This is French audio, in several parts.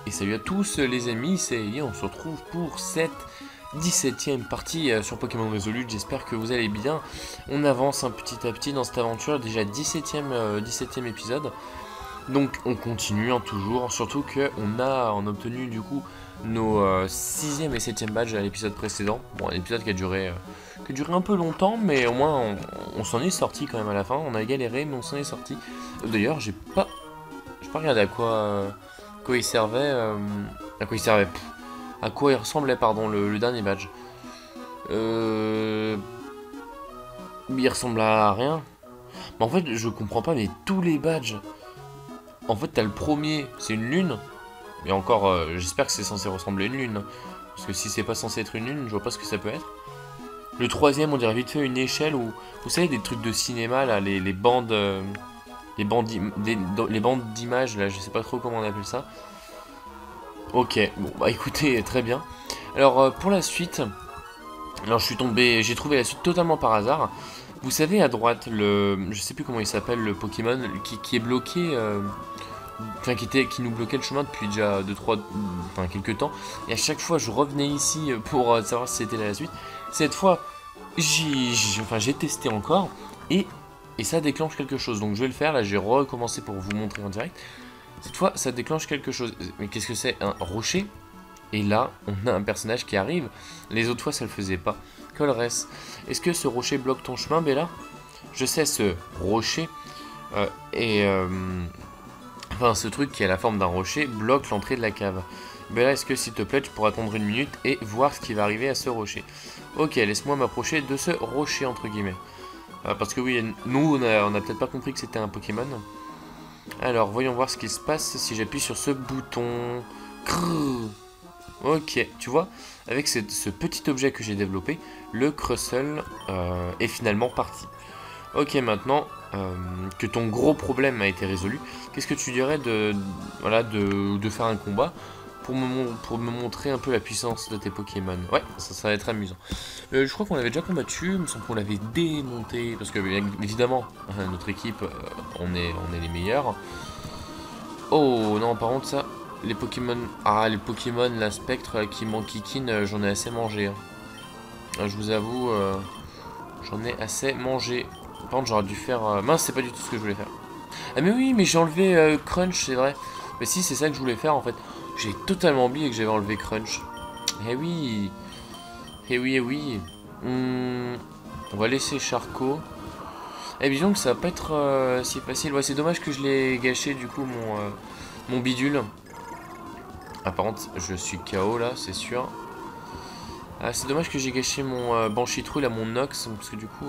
Et salut à tous les amis, c'est Eli, on se retrouve pour cette 17e partie sur Pokémon Resolute, j'espère que vous allez bien. On avance petit à petit dans cette aventure, déjà 17e épisode. Donc on continue toujours, surtout qu'on a obtenu du coup nos 6e et 7e badges à l'épisode précédent. Bon, un épisode qui a duré un peu longtemps, mais au moins on s'en est sorti quand même à la fin. On a galéré, mais on s'en est sorti. D'ailleurs, j'ai pas regardé à quoi il servait. À quoi il servait à quoi il ressemblait, pardon, le dernier badge. Il ressemble à rien. Mais en fait, je comprends pas, mais tous les badges. En fait, t'as le premier, c'est une lune. Et encore, j'espère que c'est censé ressembler à une lune. Parce que si c'est pas censé être une lune, je vois pas ce que ça peut être. Le troisième, on dirait vite fait une échelle où, vous savez, des trucs de cinéma, là, les bandes. Les bandes d'images, là, je sais pas trop comment on appelle ça. Ok, bon, bah écoutez, très bien. Alors, pour la suite, alors j'ai trouvé la suite totalement par hasard. Vous savez, à droite, je sais plus comment il s'appelle, le Pokémon qui est bloqué, enfin qui nous bloquait le chemin depuis déjà quelques temps. Et à chaque fois, je revenais ici pour savoir si c'était la suite. Cette fois, j'ai testé encore et ça déclenche quelque chose. Donc je vais le faire. Là, j'ai recommencé pour vous montrer en direct. Cette fois, ça déclenche quelque chose. Mais qu'est-ce que c'est? Un rocher. Et là, on a un personnage qui arrive. Les autres fois, ça le faisait pas. Colress. Est-ce que ce rocher bloque ton chemin, Bella? Je sais, ce rocher enfin, ce truc qui a la forme d'un rocher bloque l'entrée de la cave. Bella, est-ce que s'il te plaît, tu pourras attendre une minute et voir ce qui va arriver à ce rocher? Ok, laisse-moi m'approcher de ce rocher, entre guillemets. Parce que oui, nous, on a peut-être pas compris que c'était un Pokémon. Alors, voyons voir ce qui se passe si j'appuie sur ce bouton. Crrr. Ok, tu vois, avec ce petit objet que j'ai développé, le Crustle est finalement parti. Ok, maintenant que ton gros problème a été résolu, qu'est-ce que tu dirais de faire un combat pour me montrer un peu la puissance de tes Pokémon? Ouais, ça va être amusant. Je crois qu'on l'avait déjà combattu, il me semble qu'on l'avait démonté, parce que bien évidemment, notre équipe, on est les meilleurs. Oh non, par contre ça, les Pokémon, les Pokémon, la Spectre qui m'enquiquine, j'en ai assez mangé. Hein. Je vous avoue, j'en ai assez mangé. Par contre, j'aurais dû faire... mince, c'est pas du tout ce que je voulais faire. Ah mais oui, mais j'ai enlevé Crunch, c'est vrai. Mais si, c'est ça que je voulais faire en fait. J'ai totalement oublié que j'avais enlevé Crunch. Eh oui. Eh oui, eh oui. On va laisser Charcot. Eh disons que ça va pas être si facile. Ouais, c'est dommage que je l'ai gâché du coup mon bidule. Ah par contre, je suis KO là, c'est sûr. Ah, c'est dommage que j'ai gâché mon Banchitrouille à mon Nox, parce que du coup,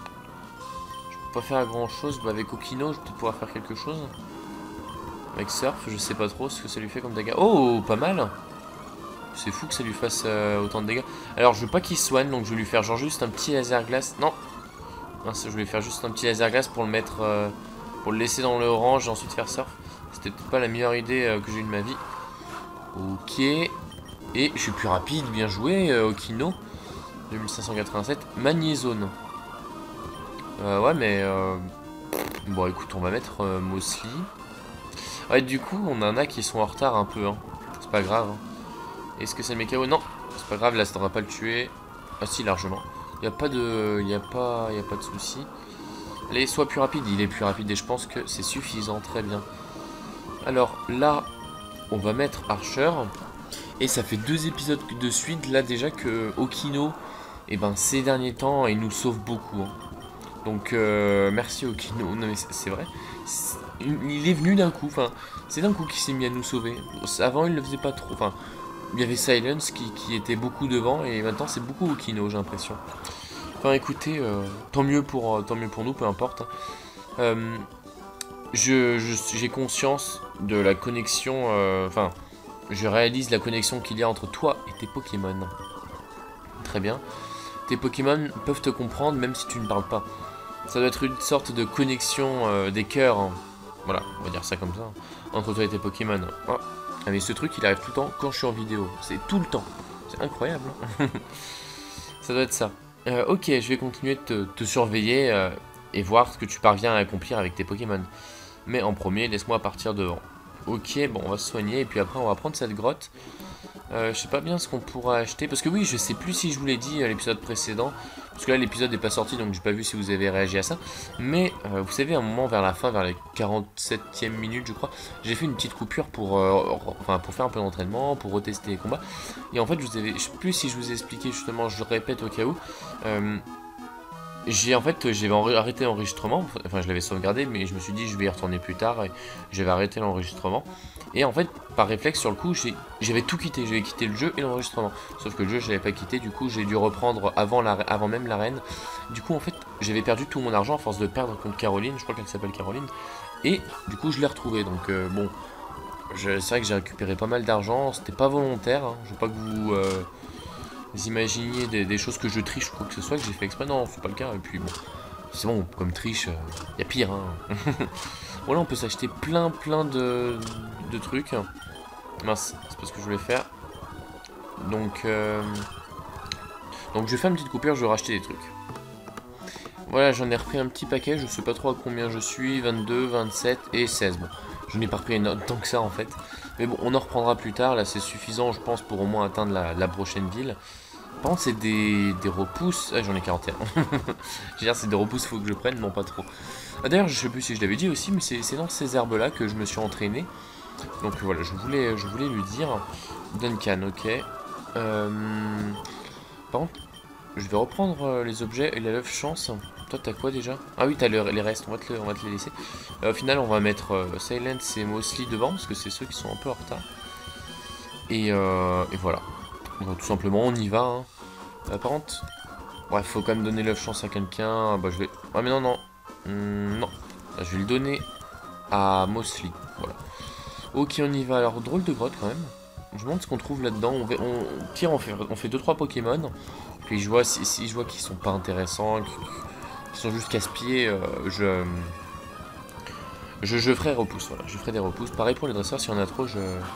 je peux pas faire grand chose. Bah, avec Okino, je vais peut-être pouvoir faire quelque chose. Avec Surf, je sais pas trop ce que ça lui fait comme dégâts. Oh, pas mal. C'est fou que ça lui fasse autant de dégâts. Alors, je veux pas qu'il soigne, donc je vais lui faire genre juste un petit laser glace. Non, mince, je vais lui faire juste un petit laser glace pour le mettre, pour le laisser dans le orange et ensuite faire Surf. C'était peut-être pas la meilleure idée que j'ai eue de ma vie. Ok. Et je suis plus rapide, bien joué, Okino. 2587, Magnézone. Ouais, mais... bon, écoute, on va mettre Mosley. Ouais, du coup, on en a qui sont en retard un peu. Hein. C'est pas grave. Hein. Est-ce que c'est le KO? Non, c'est pas grave, là, ça devrait pas le tuer. Ah si, largement. Y a pas de souci. Allez, sois plus rapide. Il est plus rapide et je pense que c'est suffisant. Très bien. Alors, là, on va mettre Archer. Et ça fait 2 épisodes de suite, là, déjà, que Okino... Et ben ces derniers temps, il nous sauve beaucoup. Hein. Donc merci Okino. Non mais c'est vrai. Il est venu d'un coup. Enfin, c'est d'un coup qu'il s'est mis à nous sauver. Avant il le faisait pas trop. Enfin, il y avait Silence qui était beaucoup devant et maintenant c'est beaucoup Okino, j'ai l'impression. Enfin écoutez, tant mieux pour nous, peu importe. J'ai conscience de la connexion. Enfin, je réalise la connexion qu'il y a entre toi et tes Pokémon. Très bien. Tes Pokémon peuvent te comprendre même si tu ne parles pas. Ça doit être une sorte de connexion des cœurs. Hein. Voilà, on va dire ça comme ça. Entre toi et tes Pokémon. Oh. Ah mais ce truc il arrive tout le temps quand je suis en vidéo. C'est tout le temps. C'est incroyable. Hein. Ça doit être ça. Ok, je vais continuer de te surveiller et voir ce que tu parviens à accomplir avec tes Pokémon. Mais en premier, laisse-moi partir devant. Ok, bon, on va se soigner. Et puis après, on va prendre cette grotte. Je sais pas bien ce qu'on pourra acheter. Parce que oui, je sais plus si je vous l'ai dit à l'épisode précédent. Parce que là, l'épisode n'est pas sorti, donc j'ai pas vu si vous avez réagi à ça. Mais vous savez, à un moment, vers la fin, vers les 47e minutes, je crois, j'ai fait une petite coupure pour faire un peu d'entraînement, pour retester les combats. Et en fait, je sais plus si je vous ai expliqué, justement, je le répète au cas où. J'avais arrêté l'enregistrement, enfin je l'avais sauvegardé, mais je me suis dit je vais y retourner plus tard et j'avais arrêté l'enregistrement. Et en fait, par réflexe sur le coup, j'avais tout quitté, j'avais quitté le jeu et l'enregistrement. Sauf que le jeu je l'avais pas quitté, du coup j'ai dû reprendre avant même l'arène. Du coup en fait, j'avais perdu tout mon argent à force de perdre contre Caroline, je crois qu'elle s'appelle Caroline. Et du coup je l'ai retrouvé, donc bon, c'est vrai que j'ai récupéré pas mal d'argent, c'était pas volontaire, hein. Je veux pas que vous imaginiez des choses que je triche ou quoi que ce soit, que j'ai fait exprès, non, c'est pas le cas, et puis bon, c'est bon, comme triche, y a pire, hein. Bon là on peut s'acheter plein de trucs, mince, c'est pas ce que je voulais faire, donc je vais faire une petite coupure, je vais racheter des trucs. Voilà, j'en ai repris un petit paquet, je sais pas trop à combien je suis, 22, 27 et 16, bon, je n'ai pas repris tant que ça en fait, mais bon, on en reprendra plus tard, là c'est suffisant je pense pour au moins atteindre la prochaine ville. Par contre, c'est des repousses. Ah, j'en ai 41. Je veux dire, c'est des repousses, faut que je prenne, non pas trop. Ah, d'ailleurs, je sais plus si je l'avais dit aussi, mais c'est dans ces herbes-là que je me suis entraîné. Donc voilà, je voulais lui dire. Duncan, ok. Par contre, je vais reprendre les objets et la l'œuf chance. Toi, t'as quoi déjà? Ah oui, t'as les restes, on va te les laisser. Au final, on va mettre Silence et Mosley devant, parce que c'est ceux qui sont un peu en retard. Et voilà. Donc, tout simplement, on y va. Hein. Par contre, ouais, faut quand même donner l'œuf chance à quelqu'un. Bah, je vais. Ah, mais non, non. Non. Je vais le donner à Mosley. Voilà. Ok, on y va. Alors, drôle de grotte quand même. Je me demande ce qu'on trouve là-dedans. Pire, on fait 2-3 Pokémon. Puis je vois si je vois qu'ils sont pas intéressants, qu'ils sont juste casse-pieds, je ferai repousse. Voilà, je ferai des repousses. Pareil pour les dresseurs, si on a trop,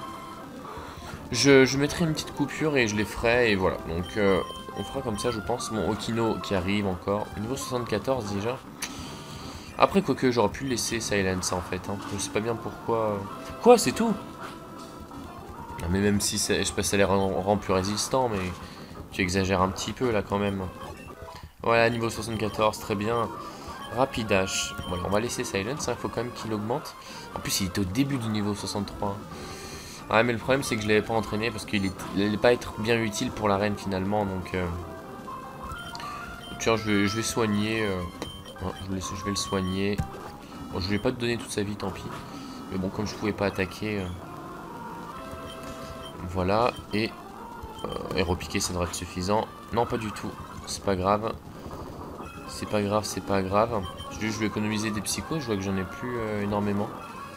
je mettrai une petite coupure et je les ferai. Et voilà. Donc on fera comme ça, je pense. Mon Okino qui arrive encore. Niveau 74 déjà. Après, quoique, j'aurais pu le laisser Silence en fait. Hein. Je sais pas bien pourquoi. Quoi, c'est tout? Non, mais même si je sais pas si ça les rend plus résistants, mais tu exagères un petit peu là quand même. Voilà, niveau 74, très bien. Rapidash. Voilà, on va laisser Silence, il faut quand même qu'il augmente. En plus, il est au début du niveau 63. Ouais, mais le problème, c'est que je l'avais pas entraîné parce qu'il n'allait pas être bien utile pour l'arène finalement. Donc, tiens, je vais soigner. Je vais le soigner. Bon, je vais pas te donner toute sa vie, tant pis. Mais bon, comme je pouvais pas attaquer. Voilà, et repiquer, ça devrait être suffisant. Non, pas du tout. C'est pas grave. C'est pas grave, c'est pas grave. Je vais économiser des psychos, je vois que j'en ai plus énormément.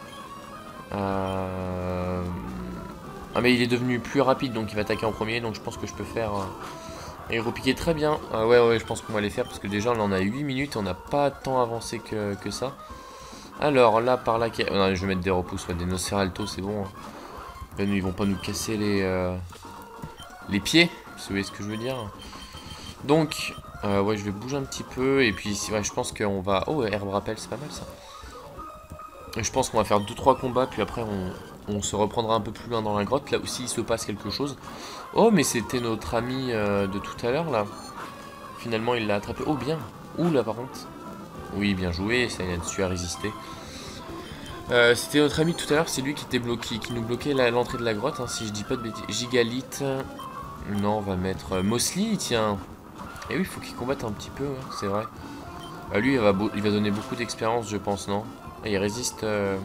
Ah, mais il est devenu plus rapide, donc il va attaquer en premier, donc je pense que je peux faire... Et repiquer très bien. Ouais, je pense qu'on va les faire, parce que déjà on en a 8 minutes, on n'a pas tant avancé que ça. Alors, là, par là... Non, je vais mettre des repousses, des Nosferalto, c'est bon. Là, ils vont pas nous casser les pieds, si vous voyez ce que je veux dire. Donc... ouais, je vais bouger un petit peu, et puis ouais, je pense qu'on va... Oh, herbe rappel, c'est pas mal ça. Et je pense qu'on va faire 2-3 combats, puis après on se reprendra un peu plus loin dans la grotte. Là aussi, il se passe quelque chose. Oh, mais c'était notre ami de tout à l'heure, là. Finalement, il l'a attrapé. Oh, bien. Ouh, là, par contre. Oui, bien joué, ça a su à résister. C'était notre ami de tout à l'heure, c'est lui qui était bloqué, qui nous bloquait l'entrée de la grotte, hein, si je dis pas de bêtises. Gigalite. Non, on va mettre Mosley, tiens. Et oui, il faut qu'il combatte un petit peu, hein, c'est vrai. Lui, il va donner beaucoup d'expérience, je pense, non? Et il résiste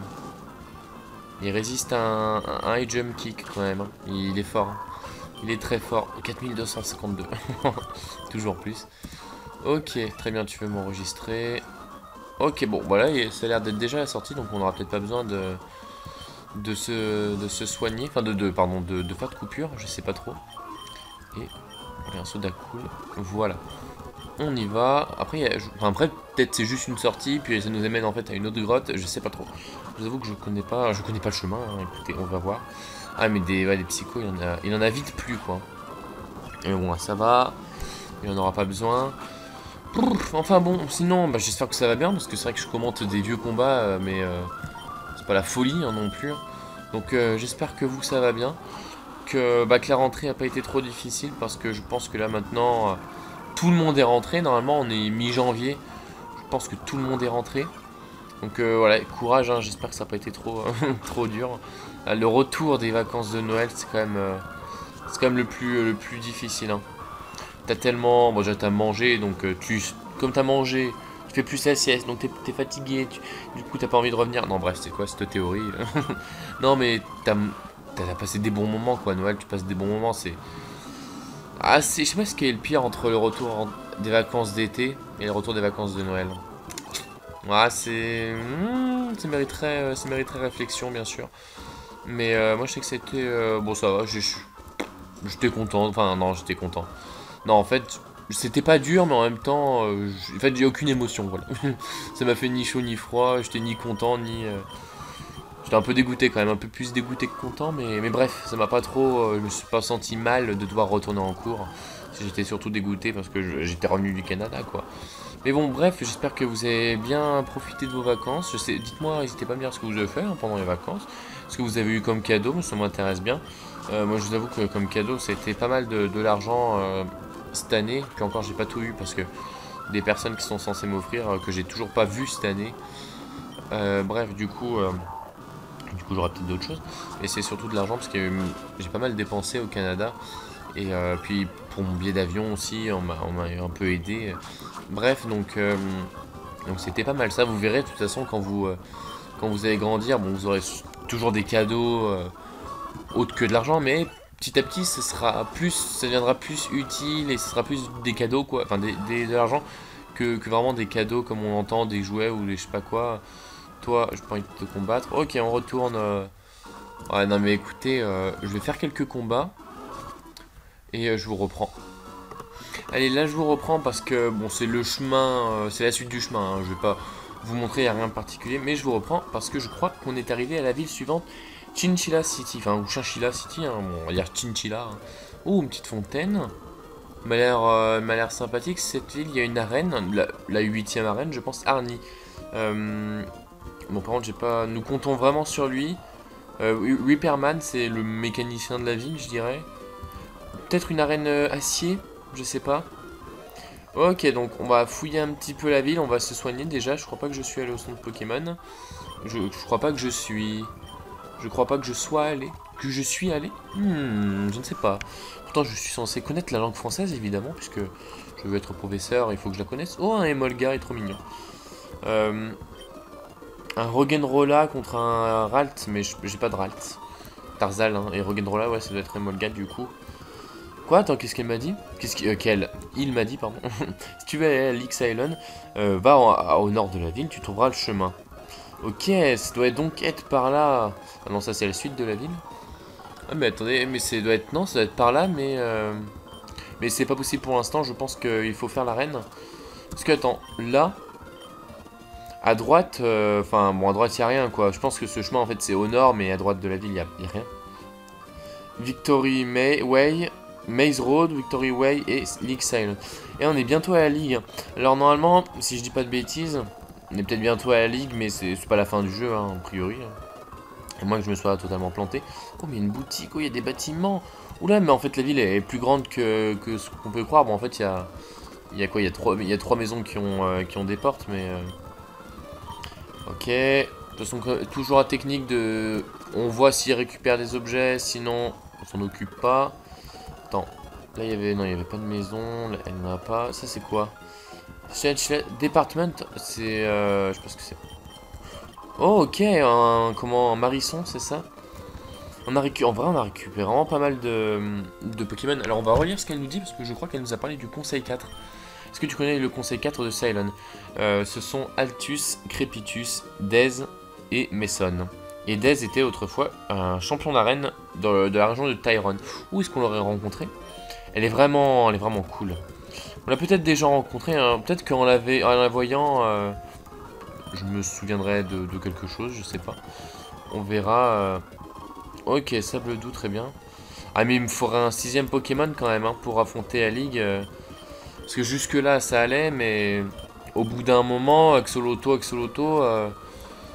à un high jump kick, quand même. Hein. Il est fort. Hein. Il est très fort. 4252. Toujours plus. Ok, très bien, tu veux m'enregistrer. Ok, bon, voilà, ça a l'air d'être déjà la sortie, donc on n'aura peut-être pas besoin de se soigner. Enfin, de faire de coupure, je sais pas trop. Et... un soda cool, voilà. On y va. Après, après peut-être c'est juste une sortie, puis ça nous amène en fait à une autre grotte. Je sais pas trop. Je vous avoue que je connais pas le chemin. Hein. Écoutez, on va voir. Ah, mais des psychos, il en a vite plus quoi. Mais bon, ça va. Il en aura pas besoin. Enfin bon, sinon, j'espère que ça va bien parce que c'est vrai que je commente des vieux combats, mais c'est pas la folie hein, non plus. Donc j'espère que vous ça va bien. Que la rentrée n'a pas été trop difficile parce que je pense que là maintenant tout le monde est rentré. Normalement on est mi-janvier. Je pense que tout le monde est rentré. Donc voilà, courage, hein, j'espère que ça n'a pas été trop, trop dur. Le retour des vacances de Noël, c'est quand même le plus difficile. Hein. T'as tellement... Bon, déjà t'as mangé, donc comme t'as mangé, tu fais plus la sieste, donc t'es fatigué, du coup t'as pas envie de revenir. Non bref, c'est quoi cette théorie? Non mais t'as passé des bons moments quoi, Noël, tu passes des bons moments, c'est... Ah, je sais pas ce qui est le pire entre le retour des vacances d'été et le retour des vacances de Noël. Ouais, ça mériterait réflexion, bien sûr. Mais moi, je sais que c'était... bon, ça va, j'étais content. Enfin, non, j'étais content. Non, en fait, c'était pas dur, mais en même temps... en fait, j'ai aucune émotion, voilà. Ça m'a fait ni chaud ni froid, j'étais ni content, ni... J'étais un peu dégoûté quand même, un peu plus dégoûté que content, mais bref, ça m'a pas trop... je me suis pas senti mal de devoir retourner en cours. J'étais surtout dégoûté parce que j'étais revenu du Canada, quoi. Mais bon, bref, j'espère que vous avez bien profité de vos vacances. Dites-moi, n'hésitez pas à me dire ce que vous avez fait hein, pendant les vacances. Ce que vous avez eu comme cadeau, ça m'intéresse bien. Moi, je vous avoue que comme cadeau, ça a été pas mal de l'argent cette année. Puis encore, j'ai pas tout eu parce que des personnes qui sont censées m'offrir, que j'ai toujours pas vu cette année. Bref, du coup, j'aurai peut-être d'autres choses. Mais c'est surtout de l'argent parce que j'ai pas mal dépensé au Canada. Et puis pour mon billet d'avion aussi, on m'a un peu aidé. Bref, donc c'était pas mal ça. Vous verrez de toute façon quand vous allez grandir, bon vous aurez toujours des cadeaux autres que de l'argent, mais petit à petit ça deviendra plus utile et ce sera plus des cadeaux quoi, enfin de l'argent que vraiment des cadeaux comme on entend, des jouets ou des je sais pas quoi. Toi, j'ai pas envie de te combattre. Ok, on retourne. Ouais, non mais écoutez, je vais faire quelques combats. Et je vous reprends. Allez, là je vous reprends parce que bon, c'est le chemin, c'est la suite du chemin. Hein. Je vais pas vous montrer, il n'y a rien de particulier, mais je vous reprends parce que je crois qu'on est arrivé à la ville suivante, Chinchilla City, enfin ou Chinchilla City, hein. Bon, on va dire Chinchilla. Hein. Oh, une petite fontaine. M'a l'air sympathique cette ville. Il y a une arène, la 8e arène, je pense, Arnie. Bon, par contre, j'ai pas. Nous comptons vraiment sur lui. Repairman, c'est le mécanicien de la ville, je dirais. Peut-être une arène acier, je sais pas. Ok, donc on va fouiller un petit peu la ville, on va se soigner déjà. Je crois pas que je suis allé au centre Pokémon. Je crois pas que je suis... Je crois pas que je sois allé. Que je suis allé je ne sais pas. Pourtant, je suis censé connaître la langue française, évidemment, puisque je veux être professeur, il faut que je la connaisse. Oh, un Emolga est trop mignon. Un Roggenrola contre un Ralt, mais j'ai pas de Ralt. Tarzal, hein, et Roggenrola, ouais, ça doit être Emolga du coup. Quoi? Attends, qu'est-ce qu'elle m'a dit? Il m'a dit, pardon. Si tu veux aller à Leaks Island, va au nord de la ville, tu trouveras le chemin. Ok, ça doit donc être par là. Ah non, ça c'est la suite de la ville. Ah mais attendez, mais ça doit être... Non, ça doit être par là, mais c'est pas possible pour l'instant, je pense qu'il faut faire l'arène. Parce que, attends, là... À droite, enfin, bon, à droite, il n'y a rien, quoi. Je pense que ce chemin, en fait, c'est au nord, mais à droite de la ville, il n'y a rien. Victory Way... Maze Road, Victory Way et League Island. Et on est bientôt à la Ligue. Alors normalement, si je dis pas de bêtises, on est peut-être bientôt à la Ligue, mais c'est pas la fin du jeu, hein, a priori. À moins que je me sois totalement planté. Oh, mais une boutique, oh, il y a des bâtiments. Oula, mais en fait la ville est plus grande que ce qu'on peut croire. Bon, en fait, il y a quoi? Il y a trois maisons qui ont des portes, mais... Ok. De toute façon, toujours la technique de... On voit s'il récupère des objets, sinon on s'en occupe pas. Attends, là il y avait... Non, il n'y avait pas de maison, là, elle n'en a pas. Ça c'est quoi? Department, c'est... je pense que c'est... Oh ok, un Marisson, c'est ça? En vrai, on a récupéré vraiment pas mal de Pokémon. Alors on va relire ce qu'elle nous dit, parce que je crois qu'elle nous a parlé du Conseil 4. Est-ce que tu connais le Conseil 4 de Ceylon? Ce sont Altus, Crépitus, Dez et Messon. Et Dez était autrefois un champion d'arène de la région de Tyrone. Où est-ce qu'on l'aurait rencontré? Elle est vraiment cool. On l'a peut-être déjà rencontré, hein. Peut-être qu'en la voyant, je me souviendrai de quelque chose, je sais pas. On verra. Ok, Sable Doux, très bien. Ah mais il me faudrait un 6ème Pokémon quand même, hein, pour affronter la Ligue. Parce que jusque là ça allait, mais au bout d'un moment, Axoloto,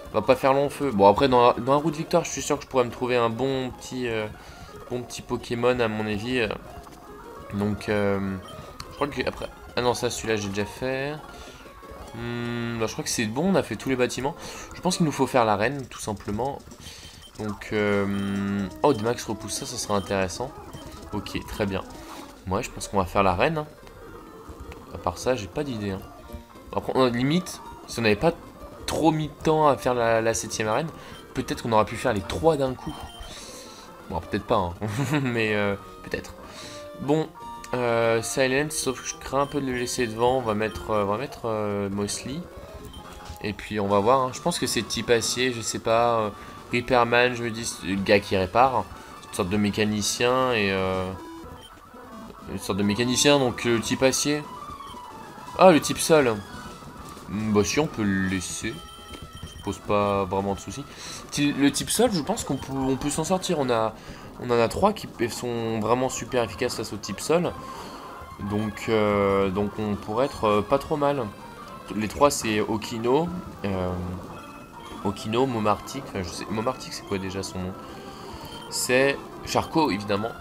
On va pas faire long feu. Bon, après, dans la route victoire, je suis sûr que je pourrais me trouver un bon petit Pokémon, à mon avis. Donc, je crois que j'ai... Après... Ah non, ça, celui-là, j'ai déjà fait. Bah, je crois que c'est bon, on a fait tous les bâtiments. Je pense qu'il nous faut faire l'arène, tout simplement. Donc, oh, des max repousse, ça sera intéressant. Ok, très bien. Ouais, je pense qu'on va faire l'arène. Hein. À part ça, j'ai pas d'idée. Hein. Après, limite, si on n'avait pas trop mis de temps à faire la 7ème arène, peut-être qu'on aurait pu faire les 3 d'un coup. Bon, peut-être pas, hein. Mais peut-être. Bon, Silence, sauf que je crains un peu de le laisser devant. On va mettre Mosley. Et puis on va voir. Hein. Je pense que c'est type acier, je sais pas. Repairman, je me dis, c'est le gars qui répare. Une sorte de mécanicien et une sorte de mécanicien, donc le type acier. Ah, le type sol. Bah si, on peut le laisser. Ça pose pas vraiment de soucis. Le type sol, je pense on peut s'en sortir. On en a 3 qui sont vraiment super efficaces face au type sol. Donc on pourrait être pas trop mal. Les 3 c'est Okino, Momartic, enfin je sais, Momartic c'est quoi déjà son nom? C'est Charcot évidemment.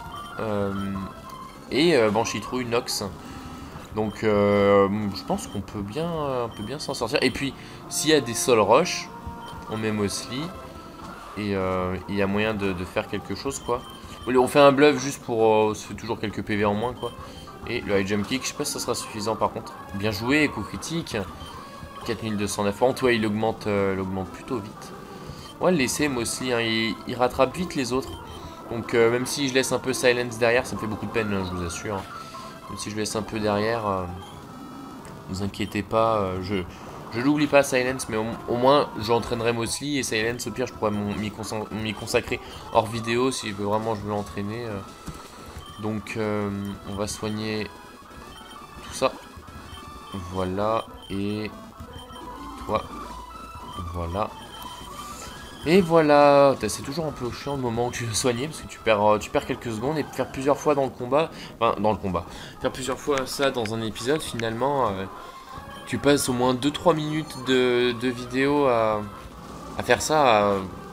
Et Banchitrouille, Nox. Donc je pense qu'on peut bien s'en sortir. Et puis s'il y a des sols rush, on met Mosley. Et il y a moyen de faire quelque chose quoi. On fait un bluff juste pour se fait toujours quelques PV en moins quoi. Et le high jump kick, je sais pas si ça sera suffisant par contre. Bien joué, coup critique. 4209 ans, toi il augmente plutôt vite. On va le laisser Mosley, hein, il rattrape vite les autres. Donc même si je laisse un peu Silence derrière, ça me fait beaucoup de peine, hein, je vous assure. Même si je laisse un peu derrière, ne vous inquiétez pas, je l'oublie pas Silence, mais au moins j'entraînerai Mosley et Silence, au pire je pourrais m'y consacrer hors vidéo si vraiment je veux l'entraîner. Donc on va soigner tout ça. Voilà, et toi, voilà. Et voilà, c'est toujours un peu chiant le moment où tu veux soigner parce que tu perds quelques secondes et faire plusieurs fois dans le combat, faire plusieurs fois ça dans un épisode finalement, tu passes au moins 2-3 minutes de vidéo à faire ça,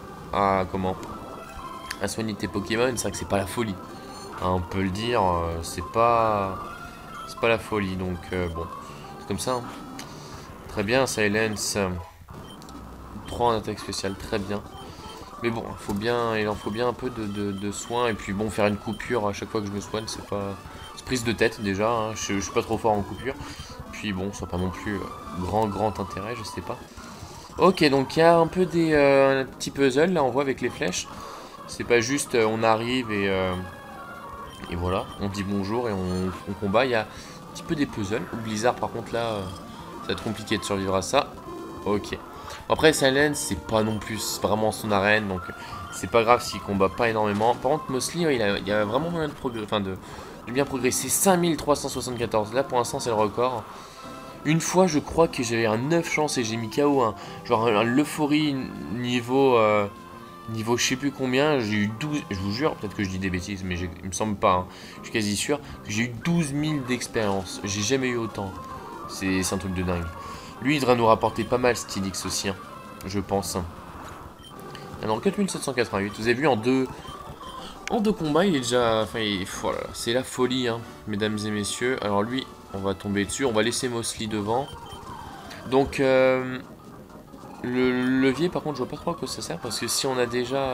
à soigner tes Pokémon. C'est vrai que c'est pas la folie, hein, on peut le dire, c'est pas la folie, donc bon, c'est comme ça. Hein. Très bien, Silence. 3 en attaque spéciale, très bien. Mais bon, il en faut bien un peu de soin. Et puis bon, faire une coupure à chaque fois que je me soigne, c'est pas... C'est prise de tête déjà, hein. Je suis pas trop fort en coupure. Puis bon, ça n'a pas non plus grand intérêt, je sais pas. Ok, donc il y a un peu un petit puzzle, là on voit avec les flèches. C'est pas juste on arrive et voilà, on dit bonjour et on combat. Il y a un petit peu des puzzles. Blizzard par contre là, ça va être compliqué de survivre à ça. Ok. Après Silence c'est pas non plus vraiment son arène, donc c'est pas grave s'il combat pas énormément. Par contre Mosley il y a vraiment moyen de progresser, enfin de bien progresser. 5374, là pour l'instant c'est le record. Une fois je crois que j'avais un 9 chance et j'ai mis KO genre un l'euphorie niveau niveau je sais plus combien, j'ai eu 12, je vous jure, peut-être que je dis des bêtises mais il me semble pas, hein. Je suis quasi sûr que j'ai eu 12 000 d'expérience, j'ai jamais eu autant, c'est un truc de dingue. Lui, il devrait nous rapporter pas mal Stylix aussi, hein, je pense. Alors, 4788, vous avez vu, en deux combats, il est déjà... Enfin, voilà, c'est la folie, hein, mesdames et messieurs. Alors lui, on va tomber dessus, on va laisser Mosley devant. Donc, le levier, par contre, je vois pas trop à quoi ça sert, parce que si on a déjà...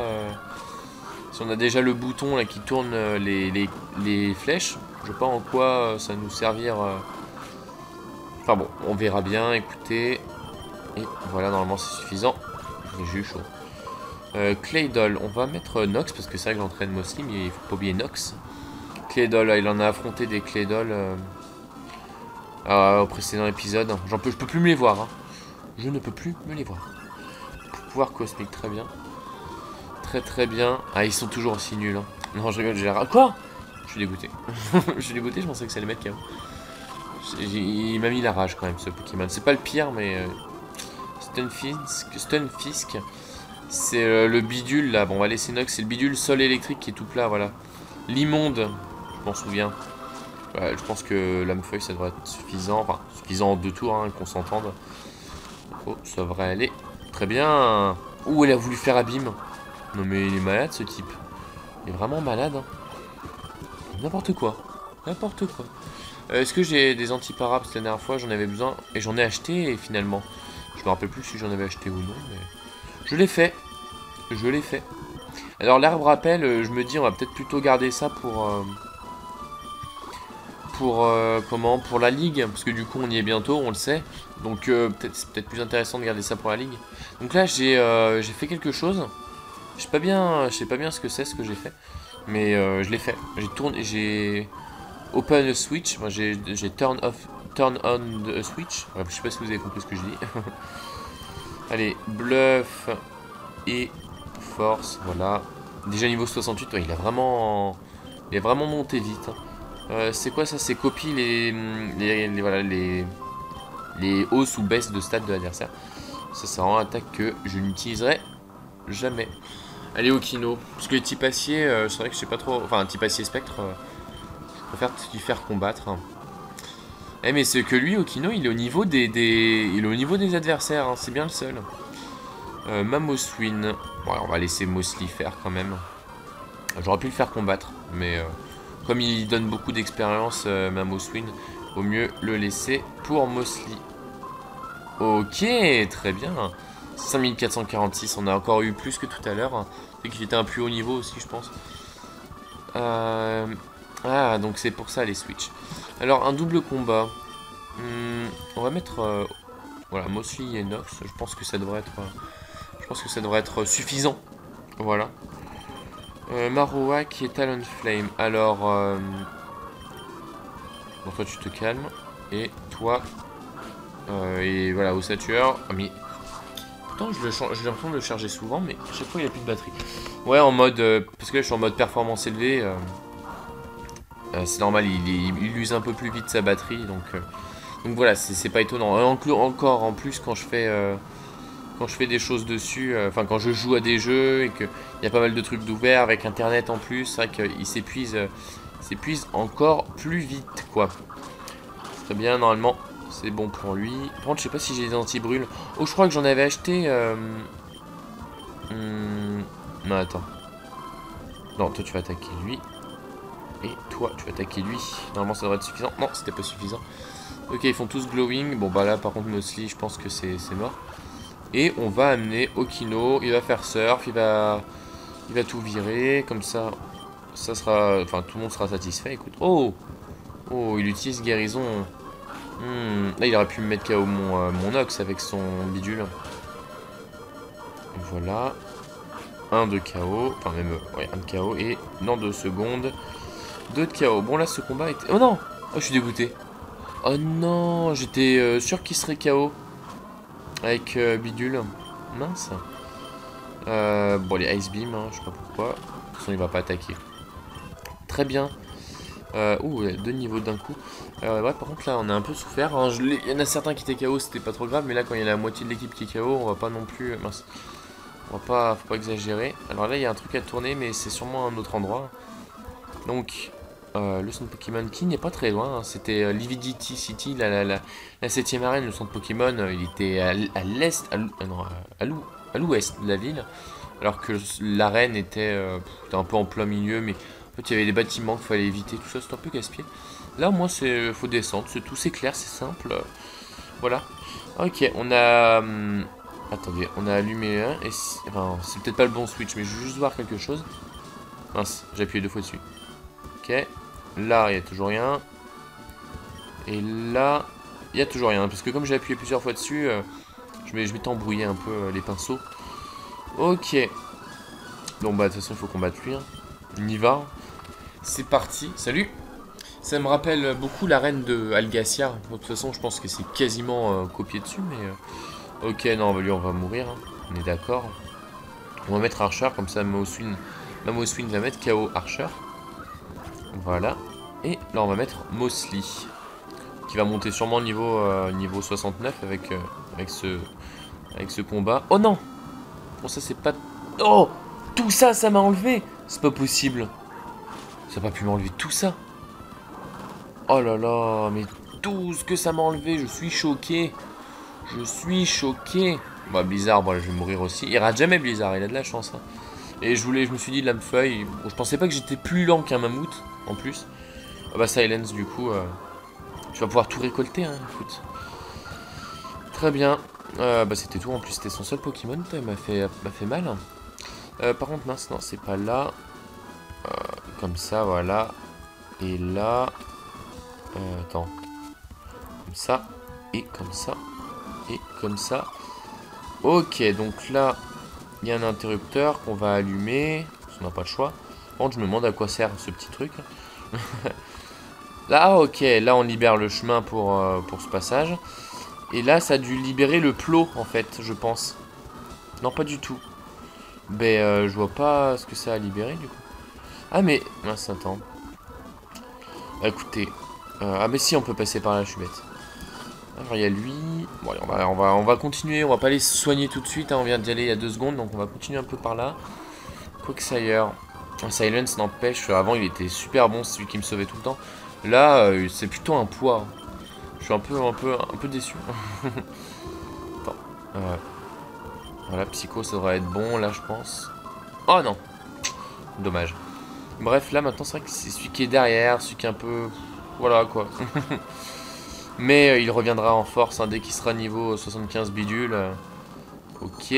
le bouton là qui tourne les flèches, je sais pas en quoi ça va nous servir... Enfin bon, on verra bien, écoutez. Et voilà, normalement c'est suffisant. J'ai eu chaud. Claydol, on va mettre Nox, parce que c'est vrai que j'entraîne Mosley, mais il faut pas oublier Nox. Claydol, il en a affronté des Claydol au précédent épisode. Je peux plus me les voir. Hein. Je ne peux plus me les voir. Pouvoir cosmique, très bien. Très bien. Ah, ils sont toujours aussi nuls. Hein. Non, je rigole, j'ai... Quoi? Je suis dégoûté. Je suis dégoûté, je pensais que ça allait mettre KO. Il m'a mis la rage quand même ce Pokémon. C'est pas le pire mais Stunfisk c'est le bidule là. Bon on va laisser Nox, c'est le bidule sol électrique qui est tout plat, voilà. L'immonde, je m'en souviens. Ouais, je pense que l'âme-feuille ça devrait être suffisant. Enfin suffisant en 2 tours hein, qu'on s'entende. Oh, ça devrait aller. Très bien. Ouh, elle a voulu faire abîme. Non mais il est malade ce type. Il est vraiment malade. Hein. N'importe quoi. N'importe quoi. Est-ce que j'ai des anti-para? Parce que la dernière fois j'en avais besoin. Et j'en ai acheté et finalement. Je me rappelle plus si j'en avais acheté ou non. Mais... je l'ai fait. Je l'ai fait. Alors l'arbre rappel, je me dis on va peut-être plutôt garder ça comment, pour la ligue, parce que du coup on y est bientôt, on le sait. Donc c'est peut-être plus intéressant de garder ça pour la ligue. Donc là j'ai fait quelque chose. Je sais pas bien ce que c'est ce que j'ai fait, mais je l'ai fait. J'ai open a switch, enfin, j'ai turn on a switch. Ouais, je sais pas si vous avez compris ce que je dis. Allez, bluff et force, voilà. Déjà niveau 68, ouais, il est vraiment monté vite. Hein. C'est quoi ça? C'est copie les hausses ou baisses de stade de l'adversaire. Ça rend attaque que je n'utiliserai jamais. Allez Okino, parce que les types acier, c'est vrai que je sais pas trop. Enfin, un type acier spectre, je préfère t'y faire combattre. Eh mais c'est que lui, Okino, il est au niveau des adversaires, hein, c'est bien le seul. Mamoswin. Bon, alors on va laisser Mosley faire quand même. J'aurais pu le faire combattre, mais comme il donne beaucoup d'expérience, Mamoswin, vaut mieux le laisser pour Mosley. Ok, très bien. 5446, on a encore eu plus que tout à l'heure. C'est qu'il était un plus haut niveau aussi, je pense. Ah, donc c'est pour ça les switch. Alors, un double combat. On va mettre... voilà, Mosley et Nox. Je pense que ça devrait être suffisant. Voilà. Marowak et Talonflame. Alors, bon, toi tu te calmes. Et toi, et voilà, Ossatueur. Ah, mais pourtant, j'ai l'impression de le charger souvent, mais à chaque fois il a plus de batterie. Ouais, en mode, parce que là je suis en mode performance élevée. C'est normal, il use un peu plus vite sa batterie, donc voilà, c'est pas étonnant. Encore en plus quand je fais des choses dessus, enfin quand je joue à des jeux et qu'il y a pas mal de trucs d'ouvert avec internet en plus, c'est vrai qu'il s'épuise encore plus vite quoi. Très bien, normalement c'est bon pour lui. Par contre je sais pas si j'ai des anti-brûles. Oh je crois que j'en avais acheté. Non attends. Non toi tu vas attaquer lui. Et toi tu vas attaquer lui. Normalement ça devrait être suffisant. Non c'était pas suffisant. Ok ils font tous glowing. Bon bah là par contre Mosley je pense que c'est mort. Et on va amener Okino, il va faire surf, il va tout virer, comme ça sera, enfin tout le monde sera satisfait. Écoute, oh, il utilise guérison. Là il aurait pu me mettre KO mon Ox avec son bidule. Voilà, un de KO, enfin même ouais, un de KO et dans 2 secondes, 2 de KO. Bon là ce combat était, oh non, oh je suis dégoûté. Oh non, j'étais sûr qu'il serait KO. Avec bidule. Mince. Bon, les Ice Beam, hein, je sais pas pourquoi. De toute façon, il va pas attaquer. Très bien. Ouh, 2 niveaux d'un coup. Ouais, par contre, là, on a un peu souffert. Hein. Il y en a certains qui étaient KO, c'était pas trop grave. Mais là, quand il y a la moitié de l'équipe qui est KO, on va pas non plus... mince. Faut pas exagérer. Alors là, il y a un truc à tourner, mais c'est sûrement un autre endroit. Donc... le centre Pokémon qui n'est pas très loin, hein. C'était Lividity City, la 7ème arène, le centre Pokémon, il était à l'est, à l'ouest de la ville, alors que l'arène était un peu en plein milieu, mais en fait il y avait des bâtiments qu'il fallait éviter, tout ça c'était un peu casse-pied. Là au moins faut descendre, c'est tout, c'est clair, c'est simple, voilà. Ok, on a... attendez, on a allumé un, et enfin, c'est peut-être pas le bon switch, mais je veux juste voir quelque chose. Mince, j'ai appuyé 2 fois dessus. Ok. Là, il n'y a toujours rien. Et là, il n'y a toujours rien. Parce que comme j'ai appuyé plusieurs fois dessus, je m'étais embrouillé un peu les pinceaux. Ok. Donc, bah, de toute façon, il faut combattre lui. Hein. On y va. C'est parti. Salut. Ça me rappelle beaucoup l'arène de Algacia. De toute façon, je pense que c'est quasiment copié dessus. Mais ok, non, lui, on va mourir. Hein. On est d'accord. On va mettre Archer. Comme ça, Mamoswin va mettre KO Archer. Voilà. Et là on va mettre Mosley. Qui va monter sûrement niveau 69 avec ce combat. Oh non. Bon ça c'est pas... Oh. Tout ça, ça m'a enlevé. C'est pas possible. Ça n'a pas pu m'enlever tout ça. Oh là là. Mais tout ce que ça m'a enlevé. Je suis choqué. Je suis choqué. Bah, Blizzard, bon, je vais mourir aussi. Il rate jamais Blizzard, il a de la chance. Hein. Et je me suis dit, Lamefeuille, bon, je pensais pas que j'étais plus lent qu'un mammouth, en plus. Ah bah, Silence, du coup, tu vas pouvoir tout récolter, hein, écoute. Très bien. Bah, c'était tout, en plus, c'était son seul Pokémon, il m'a fait mal. Par contre, mince, non, c'est pas là. Comme ça, voilà. Et là... attends. Comme ça. Et comme ça. Et comme ça. Ok, donc là, il y a un interrupteur qu'on va allumer. Parce qu'on n'a pas le choix. Par contre, je me demande à quoi sert ce petit truc. Là, ok, là on libère le chemin pour ce passage. Et là, ça a dû libérer le plot, en fait, je pense. Non, pas du tout. Ben, je vois pas ce que ça a libéré, du coup. Ah, mais... mince, attends. Écoutez. Ah, mais si, on peut passer par là, je suis bête. Alors, il y a lui... Bon, allez, on va continuer. On va pas aller se soigner tout de suite. Hein, on vient d'y aller il y a 2 secondes, donc on va continuer un peu par là. Quagsire. Silence n'empêche. Avant, il était super bon, c'est celui qui me sauvait tout le temps. Là, c'est plutôt un poids. Je suis un peu déçu. Attends. Voilà, Psycho, ça devrait être bon, là, je pense. Oh non. Dommage. Bref, là, maintenant, c'est vrai que c'est celui qui est derrière, celui qui est un peu... Voilà, quoi. Mais il reviendra en force hein, dès qu'il sera niveau 75 bidule. Ok.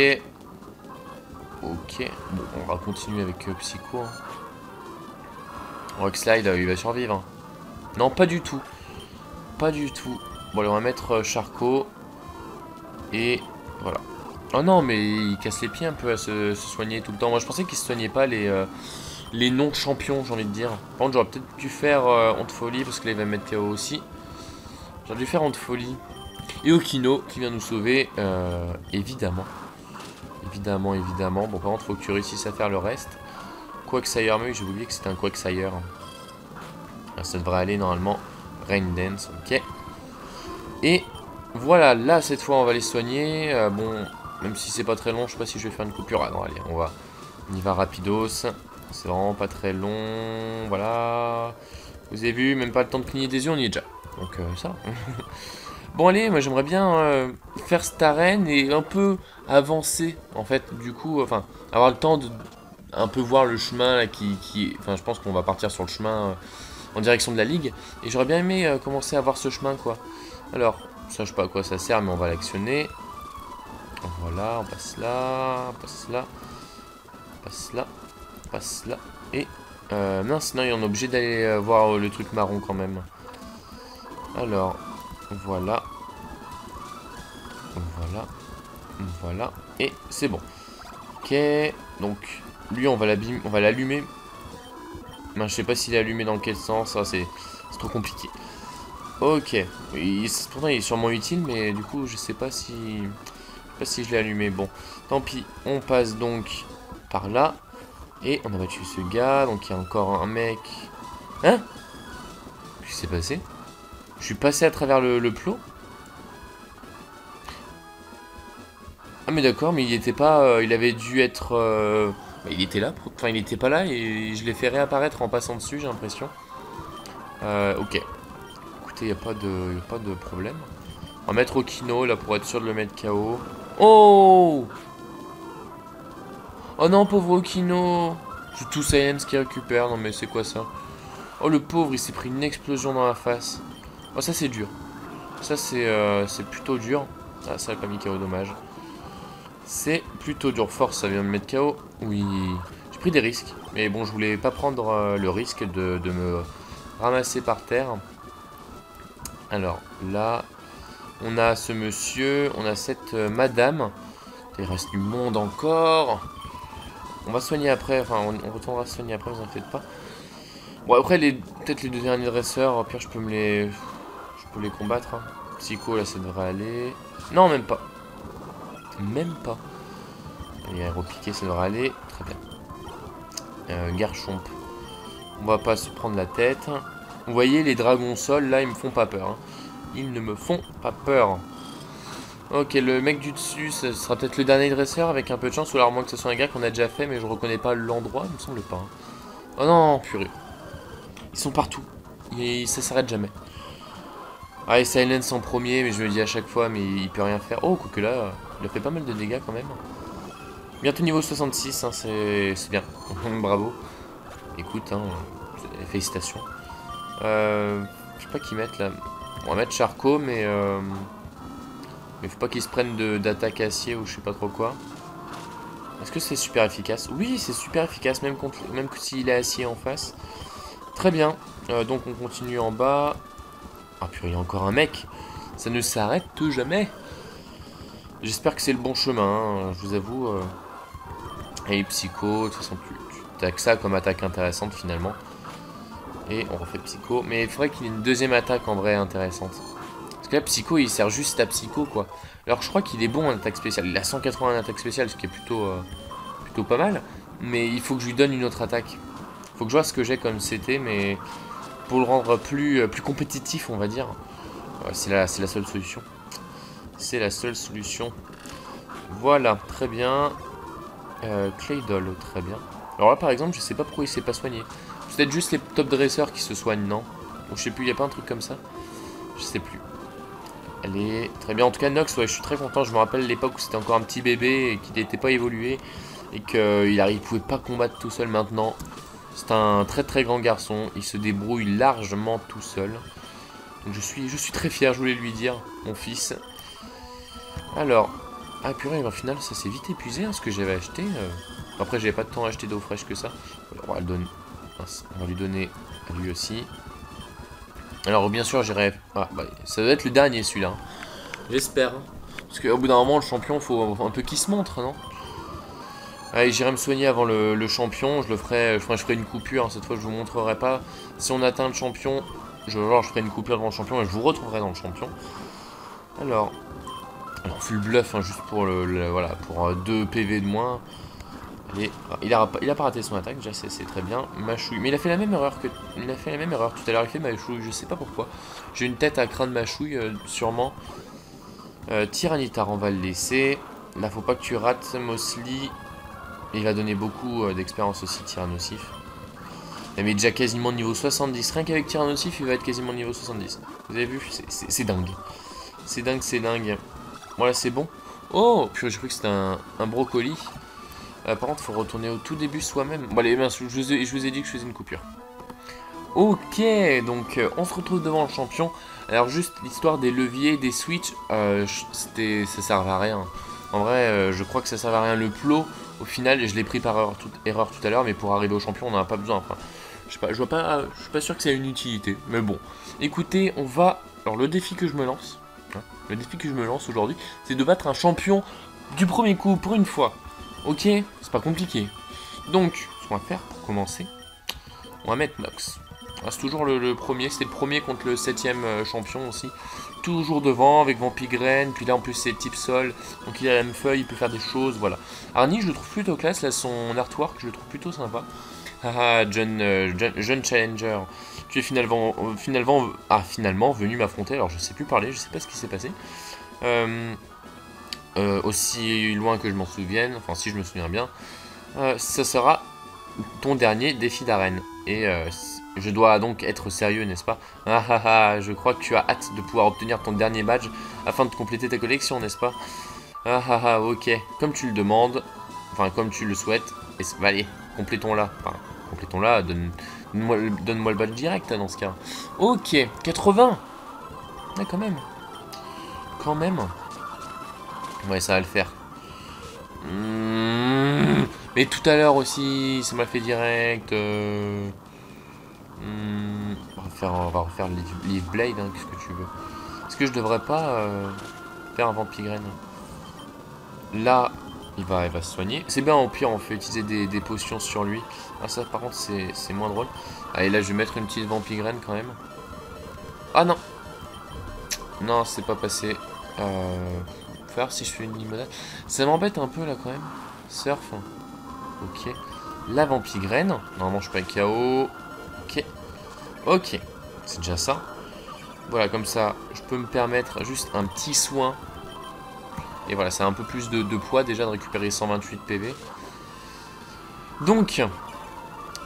Ok. Bon, on va continuer avec Psycho. Hein. Rockslide, il va survivre. Hein. Non, pas du tout. Pas du tout. Bon, allez, on va mettre Charcot. Et voilà. Oh non, mais il casse les pieds un peu à se soigner tout le temps. Moi, je pensais qu'il se soignait pas les non-champions, j'ai envie de dire. Par contre, j'aurais peut-être dû faire Honte Folie, parce que là, il va me mettre KO aussi. J'aurais dû faire Honte Folie. Et Okino, qui vient nous sauver, évidemment. Évidemment, évidemment. Bon, par contre, faut que tu réussisses à faire le reste. Quagsire, mais j'ai oublié que c'était un Quagsire. Alors, ça devrait aller, normalement. Rain Dance, ok. Et voilà, là, cette fois, on va les soigner. Bon, même si c'est pas très long, je sais pas si je vais faire une coupure. Ah non, allez, on y va rapidos. C'est vraiment pas très long. Voilà. Vous avez vu, même pas le temps de cligner des yeux, on y est déjà. Donc, ça. Bon, allez, moi, j'aimerais bien faire cette arène et un peu avancer, en fait, du coup, enfin, avoir le temps de un peu voir le chemin, là, enfin, je pense qu'on va partir sur le chemin en direction de la Ligue. Et j'aurais bien aimé commencer à voir ce chemin, quoi. Alors, ça, je sais pas à quoi ça sert, mais on va l'actionner. Voilà, on passe là, on passe là, on passe là, on passe là. Et, mince, non, on est obligé d'aller voir le truc marron quand même. Alors, voilà. Voilà. Voilà. Et c'est bon. Ok, donc, lui, on va l'allumer. Ben, je sais pas s'il est allumé dans quel sens, ça, c'est trop compliqué. Ok, pourtant il est sûrement utile, mais du coup je sais pas si je l'ai allumé. Bon, tant pis, on passe donc par là. Et on a battu ce gars, donc il y a encore un mec. Hein? Qu'est-ce qui s'est passé? Je suis passé à travers le plot? Ah mais d'accord, mais il était pas... il avait dû être... il était là, enfin il était pas là et je l'ai fait réapparaître en passant dessus, j'ai l'impression. Ok. Écoutez, il n'y a pas de problème. On va mettre Okino là pour être sûr de le mettre KO. Oh! Oh non, pauvre Okino! C'est tout Silence qui récupère, non mais c'est quoi ça? Oh le pauvre, il s'est pris une explosion dans la face. Oh ça c'est dur. Ça c'est plutôt dur. Ah ça n'a pas mis KO, dommage. C'est plutôt dur. Force, ça vient de me mettre KO. Oui, j'ai pris des risques. Mais bon, je voulais pas prendre le risque de me ramasser par terre. Alors là, on a ce monsieur, on a cette madame. Il reste du monde encore. On va soigner après, enfin on retournera se soigner après, vous en faites pas. Bon après peut-être les deux derniers dresseurs, au pire je peux les combattre. Hein. Psycho là ça devrait aller. Non même pas. Même pas. Et repiquer ça devrait aller. Très bien. Garchomp. On va pas se prendre la tête. Vous voyez les dragons sol là ils me font pas peur. Hein. Ils ne me font pas peur. Ok, le mec du dessus, ce sera peut-être le dernier dresseur avec un peu de chance, ou alors moins que ce soit un gars qu'on a déjà fait, mais je reconnais pas l'endroit, il me semble pas. Hein. Oh non, purée. Ils sont partout. Ça s'arrête jamais. Ah, et Silence en premier, mais je me dis à chaque fois, mais il peut rien faire. Oh, quoique là, il a fait pas mal de dégâts quand même. Bientôt niveau 66, hein, c'est bien. Bravo. Écoute, hein, félicitations. Je sais pas qui mettre là. On va mettre Charcot, mais faut pas qu'il se prenne d'attaque acier ou je sais pas trop quoi. Est-ce que c'est super efficace? Oui, c'est super efficace, même que s'il est acier en face. Très bien. Donc on continue en bas. Ah purée, il y a encore un mec. Ça ne s'arrête jamais. J'espère que c'est le bon chemin, hein, je vous avoue. Et Psycho, de toute façon, tu as que ça comme attaque intéressante finalement. Et on refait Psycho. Mais il faudrait qu'il ait une deuxième attaque en vrai intéressante. Parce que là, Psycho, il sert juste à Psycho, quoi. Alors je crois qu'il est bon en attaque spéciale. Il a 180 en attaque spéciale, ce qui est plutôt pas mal. Mais il faut que je lui donne une autre attaque. Il faut que je vois ce que j'ai comme CT, mais pour le rendre plus compétitif, on va dire. C'est la seule solution. C'est la seule solution. Voilà, très bien. Claydol, très bien. Alors là, par exemple, je sais pas pourquoi il s'est pas soigné. Peut-être juste les top dresseurs qui se soignent, non? Ou je sais plus, il y a pas un truc comme ça? Je sais plus. Allez, très bien. En tout cas, Nox, ouais, je suis très content. Je me rappelle l'époque où c'était encore un petit bébé et qu'il n'était pas évolué. Et qu'il pouvait pas combattre tout seul maintenant. C'est un très très grand garçon. Il se débrouille largement tout seul. Donc je suis très fier, je voulais lui dire, mon fils. Alors, ah purée, au final, ça s'est vite épuisé, hein, ce que j'avais acheté. Après, j'avais pas de temps à acheter d'eau fraîche que ça. On va le donner. On va lui donner à lui aussi. Alors, bien sûr, j'irai. Ah, bah, ça doit être le dernier celui-là. Hein. J'espère. Hein. Parce qu'au bout d'un moment, le champion, faut un peu qu'il se montre, non? Allez, j'irai me soigner avant le champion. Je ferai une coupure. Hein. Cette fois, je vous montrerai pas. Si on atteint le champion, je ferai une coupure devant le champion et je vous retrouverai dans le champion. Alors full bluff, hein, juste pour voilà, pour 2 PV de moins. Et, il a pas raté son attaque, déjà c'est très bien. Machouille, mais il a fait la même erreur tout à l'heure. Il fait Machouille, je sais pas pourquoi. J'ai une tête à crâne Machouille, sûrement. Tyrannitar, on va le laisser. Là, faut pas que tu rates Mosley. Il va donner beaucoup d'expérience aussi, Tyrannosif. Il est déjà quasiment niveau 70. Rien qu'avec Tyrannosif, il va être quasiment niveau 70. Vous avez vu? C'est dingue. C'est dingue. Voilà, c'est bon. Oh, puis j'ai cru que c'était un brocoli. Par contre, il faut retourner au tout début soi-même. Bon, allez, je vous ai dit que je faisais une coupure. Ok, donc on se retrouve devant le champion. Alors, juste l'histoire des leviers, des switches, ça servait à rien. En vrai, je crois que ça servait à rien le plot. Au final, je l'ai pris par erreur tout à l'heure, mais pour arriver au champion, on n'en a pas besoin. Enfin, je sais pas, je suis pas sûr que ça ait une utilité. Mais bon, écoutez, on va. Alors, le défi que je me lance. Le défi que je me lance aujourd'hui, c'est de battre un champion du premier coup pour une fois. Ok, c'est pas compliqué. Donc, ce qu'on va faire pour commencer, on va mettre Nox. C'est toujours le premier, c'était le premier contre le 7ème champion aussi. Toujours devant avec Vampigren, puis là en plus c'est type sol, donc il a la même feuille, il peut faire des choses, voilà. Arnie, je le trouve plutôt classe, là son artwork, je le trouve plutôt sympa. Haha, jeune challenger. Tu es finalement venu m'affronter. Alors je sais plus parler, je sais pas ce qui s'est passé. Aussi loin que je m'en souvienne, enfin si je me souviens bien, ça sera ton dernier défi d'arène. Et je dois donc être sérieux, n'est-ce pas? Je crois que tu as hâte de pouvoir obtenir ton dernier badge afin de compléter ta collection, n'est-ce pas? Ok, comme tu le demandes, enfin comme tu le souhaites, bah, allez, complétons-la. Enfin, complétons-la, donne-moi le badge direct dans ce cas. Ok, 80. Ouais, quand même. Quand même. Ouais, ça va le faire. Mais tout à l'heure aussi, ça m'a fait direct. On va refaire le Leaf Blade, hein, qu'est-ce que tu veux. Est-ce que je devrais pas faire un Vampigren? Là, il va se soigner. C'est bien, au pire, on fait utiliser des potions sur lui. Ah, ça, par contre, c'est moins drôle. Allez, là, je vais mettre une petite Vampigren quand même. Ah non! Non, c'est pas passé. Faire si je fais une limonade. Ça m'embête un peu là quand même. Surf. Ok. La Vampigren. Normalement, je suis pas KO. Ok. Ok. C'est déjà ça. Voilà, comme ça, je peux me permettre juste un petit soin. Et voilà, c'est un peu plus de poids déjà de récupérer 128 PV. Donc,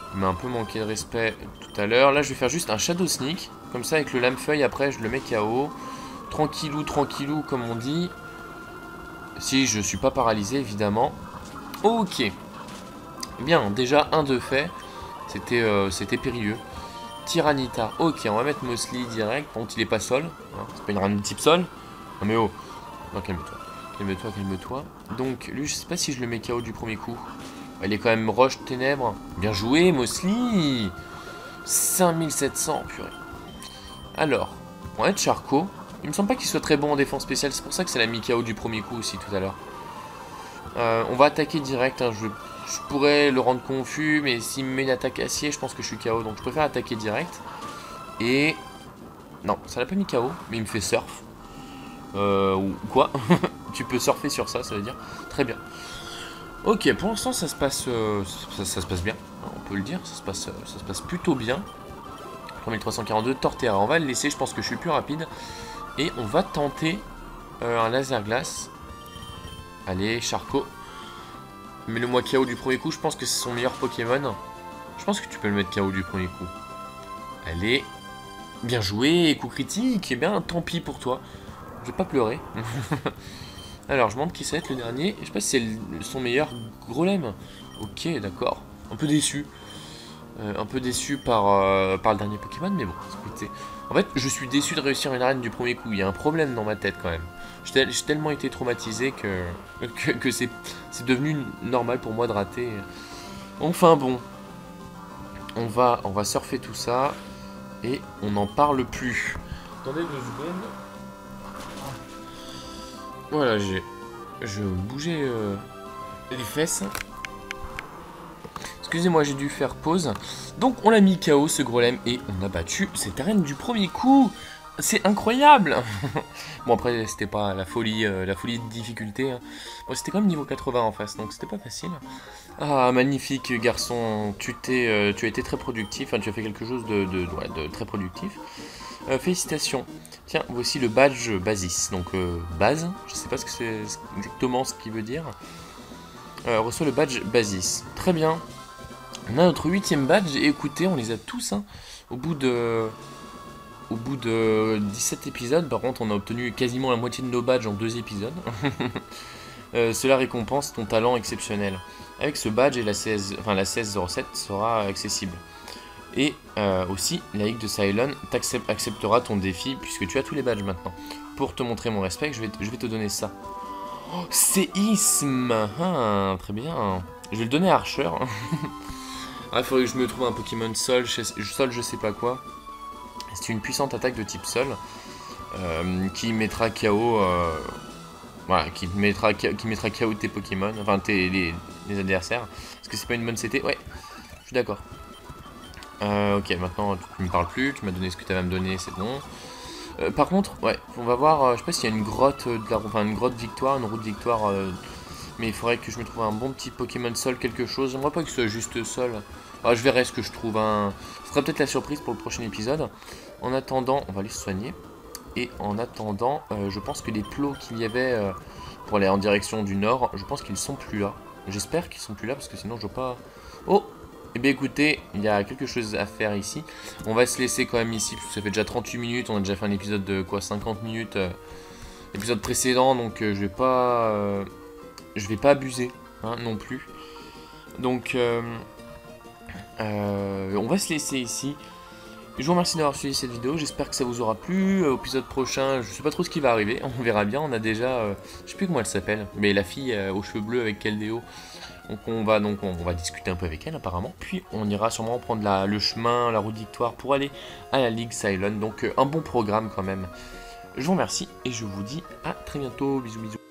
Il m'a un peu manqué de respect tout à l'heure. Là, je vais faire juste un Shadow Sneak. Comme ça, avec le lame-feuille, après, je le mets KO. Tranquillou, tranquillou, comme on dit. Si je suis pas paralysé, évidemment. Ok. Bien, déjà, un de fait. C'était périlleux. Tyrannita. Ok, on va mettre Mosley direct. Bon, il est pas sol. Hein, c'est pas une reine type sol. Non, mais oh. Non, calme-toi. Calme-toi, calme-toi. Donc, lui, je sais pas si je le mets KO du premier coup. Il est quand même roche ténèbres. Bien joué, Mosley. 5700, purée. Alors, on va être Charcot. Il me semble pas qu'il soit très bon en défense spéciale. C'est pour ça que c'est la mis KO du premier coup aussi tout à l'heure. On va attaquer direct. Hein. Je pourrais le rendre confus, mais s'il me met une attaque acier, je pense que je suis KO. Donc je préfère attaquer direct. Et... non, ça l'a pas mis KO, mais il me fait surf. Ou quoi. Tu peux surfer sur ça, ça veut dire. Très bien. Ok, pour l'instant ça se passe ça se passe bien, on peut le dire, ça se passe plutôt bien. 3342, Torterra, on va le laisser, je pense que je suis plus rapide. Et on va tenter un laser glace. Allez, Charcot. Mets-le-moi KO du premier coup, je pense que c'est son meilleur Pokémon. Je pense que tu peux le mettre KO du premier coup. Allez. Bien joué, coup critique, et bien tant pis pour toi. Je vais pas pleurer. Alors, je me demande qui ça va être le dernier. Je sais pas si c'est son meilleur Grolem. Ok, d'accord. Un peu déçu. Un peu déçu par le dernier Pokémon, mais bon, écoutez. En fait, je suis déçu de réussir une arène du premier coup. Il y a un problème dans ma tête quand même. J'ai tellement été traumatisé que c'est devenu normal pour moi de rater. Enfin bon. On va surfer tout ça. Et on n'en parle plus. Attendez 2 secondes. Voilà, je bougeais les fesses. Excusez-moi, j'ai dû faire pause. Donc, on l'a mis KO, ce Grolem, et on a battu cette arène du premier coup. C'est incroyable. Bon, après, c'était pas la folie de difficulté. Hein. Bon, c'était quand même niveau 80 en face, donc c'était pas facile. Ah, magnifique, garçon. Tu as été très productif. Enfin, tu as fait quelque chose de très productif. Félicitations. Tiens, voici le badge Basis. Donc, base, je sais pas ce que c'est exactement ce qu'il veut dire. Reçoit le badge Basis. Très bien. On a notre 8ème badge. Et écoutez, on les a tous. Hein. Au bout de 17 épisodes, par contre, on a obtenu quasiment la moitié de nos badges en 2 épisodes. Cela récompense ton talent exceptionnel. Avec ce badge, et la CS07 sera accessible. Et aussi, la Ligue de Ceylon acceptera ton défi, puisque tu as tous les badges maintenant. Pour te montrer mon respect, je vais te donner ça. Oh, séisme. Ah, très bien. Je vais le donner à Archer. Ah, il faudrait que je me trouve un Pokémon Sol, je sais pas quoi. C'est une puissante attaque de type Sol. Qui mettra KO... voilà, qui mettra KO tes Pokémon, enfin les adversaires. Est-ce que c'est pas une bonne CT? Ouais, je suis d'accord. Ok, maintenant tu me parles plus, tu m'as donné ce que tu avais à me donner, c'est bon. Par contre, ouais, on va voir, je sais pas s'il y a une grotte une grotte victoire, une route victoire, mais il faudrait que je me trouve un bon petit Pokémon Sol, quelque chose. J'aimerais pas que ce soit juste Sol. Ah, je verrai ce que je trouve. Ce sera peut-être la surprise pour le prochain épisode. En attendant, on va aller se soigner. Et en attendant, je pense que les plots qu'il y avait pour aller en direction du nord, je pense qu'ils sont plus là. J'espère qu'ils sont plus là parce que sinon je vois pas... Oh! Eh bien écoutez, il y a quelque chose à faire ici. On va se laisser quand même ici, parce que ça fait déjà 38 minutes. On a déjà fait un épisode de quoi, 50 minutes l'épisode précédent, donc je vais pas abuser hein, non plus. Donc on va se laisser ici. Je vous remercie d'avoir suivi cette vidéo, j'espère que ça vous aura plu. Au épisode prochain, je sais pas trop ce qui va arriver, on verra bien. On a déjà, je sais plus comment elle s'appelle, mais la fille aux cheveux bleus avec Keldeo. Donc on va discuter un peu avec elle apparemment. Puis on ira sûrement prendre le chemin, la route victoire pour aller à la Ligue Ceylon. Donc un bon programme quand même. Je vous remercie et je vous dis à très bientôt. Bisous bisous.